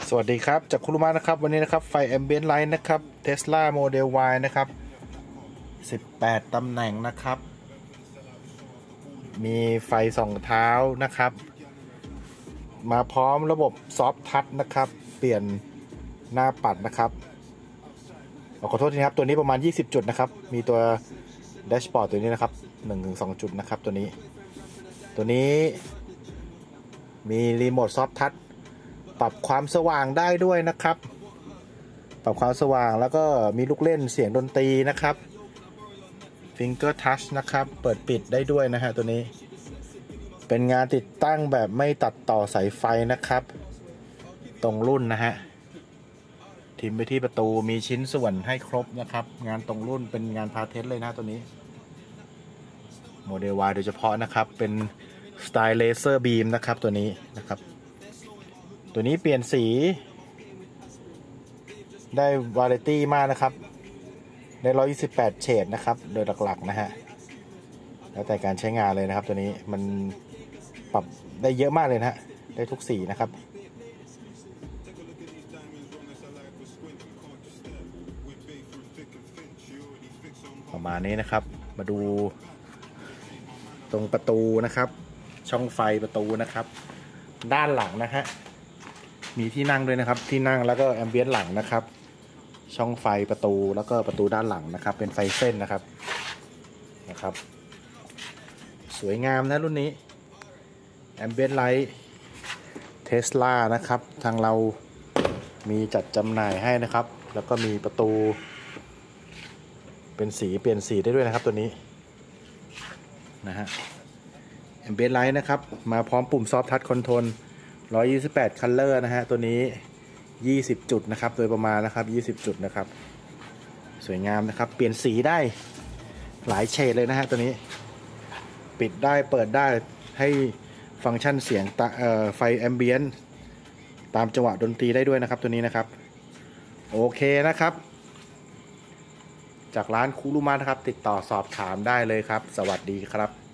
สวัสดีครับจากคุรุมะนะครับวันนี้นะครับไฟแอมเบียนไลท์นะครับ Tesla Model Y นะครับ18ตำแหน่งนะครับมีไฟส่องเท้านะครับมาพร้อมระบบซอฟท์ทัชนะครับเปลี่ยนหน้าปัดนะครับขอโทษทีครับตัวนี้ประมาณ20จุดนะครับมีตัวแดชบอร์ดตัวนี้นะครับ 1-2 จุดนะครับตัวนี้มีรีโมทซอฟท์ทัชปรับความสว่างได้ด้วยนะครับปรับความสว่างแล้วก็มีลูกเล่นเสียงดนตรีนะครับ Finger Touch นะครับเปิดปิดได้ด้วยนะฮะตัวนี้เป็นงานติดตั้งแบบไม่ตัดต่อสายไฟนะครับตรงรุ่นนะฮะทิมไปที่ประตูมีชิ้นส่วนให้ครบนะครับงานตรงรุ่นเป็นงานพาเทสเลยนะตัวนี้โมเดล Y โดยเฉพาะนะครับเป็นสไตล์เลเซอร์บีมนะครับตัวนี้นะครับตัวนี้เปลี่ยนสีได้วาไรตี้มากนะครับได้128เฉดนะครับโดยหลักๆนะฮะแล้วแต่การใช้งานเลยนะครับตัวนี้มันปรับได้เยอะมากเลยนะฮะได้ทุกสีนะครับประมาณนี้นะครับมาดูตรงประตูนะครับช่องไฟประตูนะครับด้านหลังนะฮะมีที่นั่งด้วยนะครับที่นั่งแล้วก็แอมเบียนหลังนะครับช่องไฟประตูแล้วก็ประตูด้านหลังนะครับเป็นไฟเส้นนะครับสวยงามนะรุ่นนี้แอมเบียนไลท์เทสลานะครับทางเรามีจัดจำหน่ายให้นะครับแล้วก็มีประตูเป็นสีเปลี่ยนสีได้ด้วยนะครับตัวนี้นะฮะแอมเบียนไลท์นะครับมาพร้อมปุ่มซอฟท์ทัชคอนโทรล128 คัลเลอร์นะฮะตัวนี้20จุดนะครับโดยประมาณนะครับ20จุดนะครับสวยงามนะครับเปลี่ยนสีได้หลายเฉดเลยนะฮะตัวนี้ปิดได้เปิดได้ให้ฟังก์ชันเสียงไฟแอมเบียนตามจังหวะดนตรีได้ด้วยนะครับตัวนี้นะครับโอเคนะครับจากร้านคุรุมะนะครับติดต่อสอบถามได้เลยครับสวัสดีครับ